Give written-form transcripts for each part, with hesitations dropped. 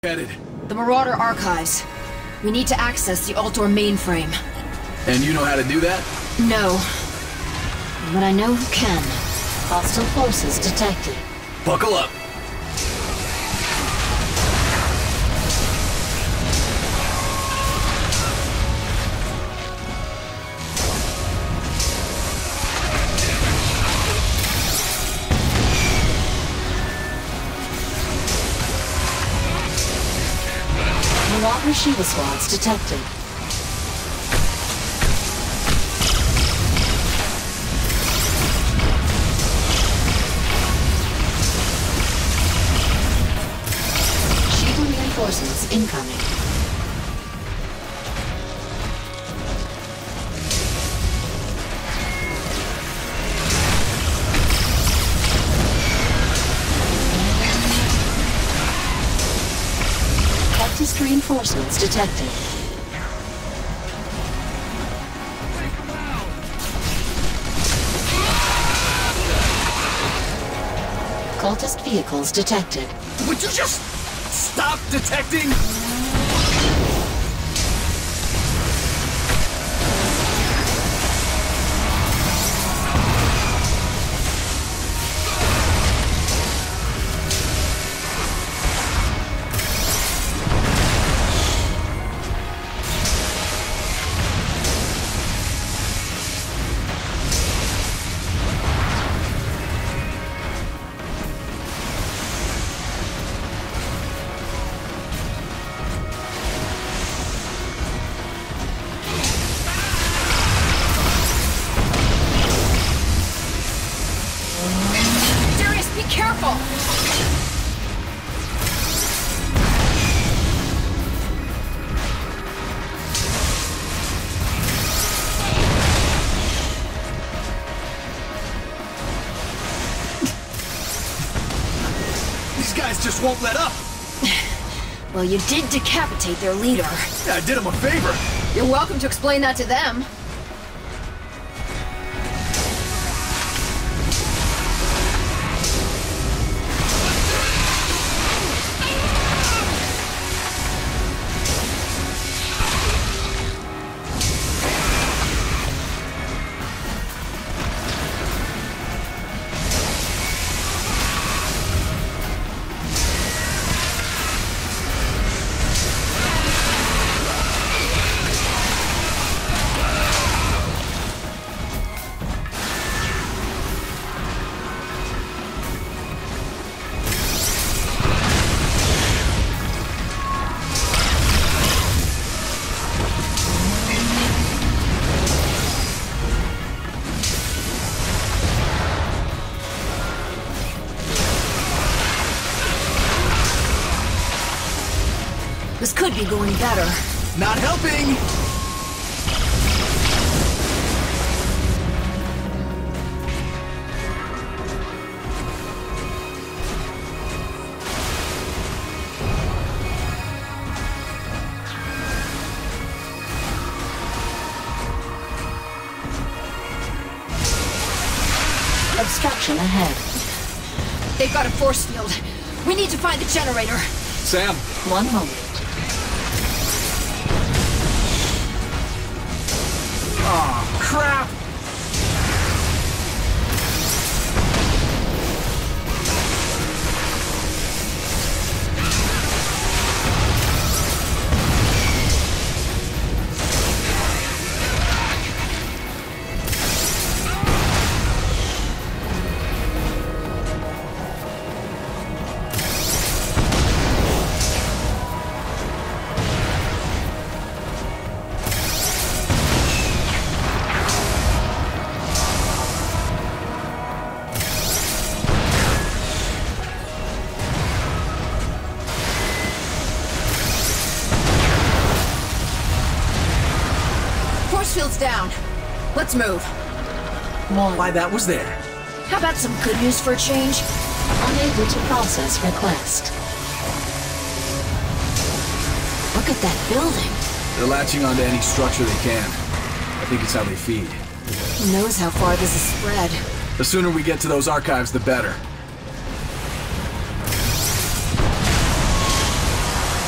Headed. The Marauder Archives. We need to access the Ultor mainframe. And you know how to do that? No. But I know who can. Hostile forces detected. Buckle up. Marauder Shiva squads detected. Shiva reinforcements incoming. Cultist reinforcements detected. Cultist vehicles detected. Would you just stop detecting? Just won't let up. Well, you did decapitate their leader. Yeah, I did him a favor. You're welcome to explain that to them. This could be going better. Not helping! Obstruction ahead. They've got a force field. We need to find the generator. Sam. One moment. Aw, crap! Field's down. Let's move. Why, that was there. How about some good news for a change? Unable to process request. Look at that building. They're latching onto any structure they can. I think it's how they feed. Who knows how far this has spread? The sooner we get to those archives, the better.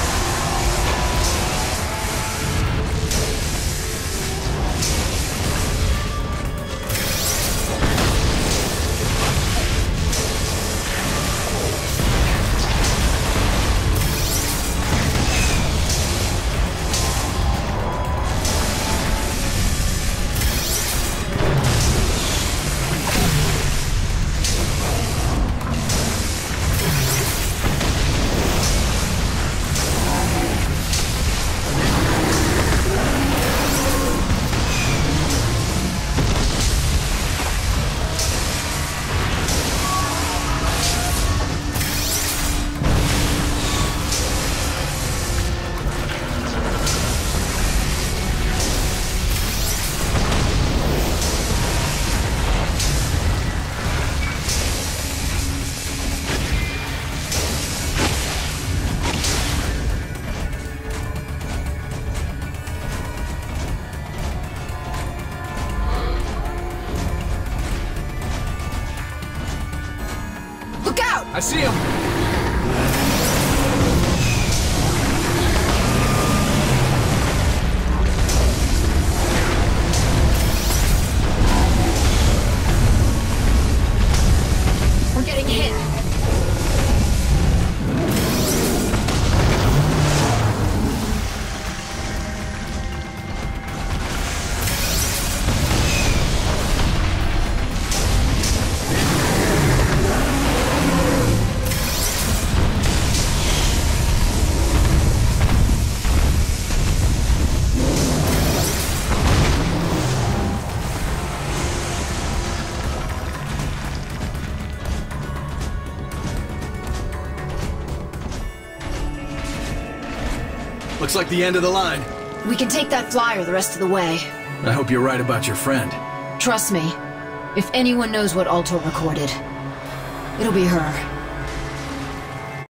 Looks like the end of the line. We can take that flyer the rest of the way. I hope you're right about your friend. Trust me, if anyone knows what Altor recorded, it'll be her.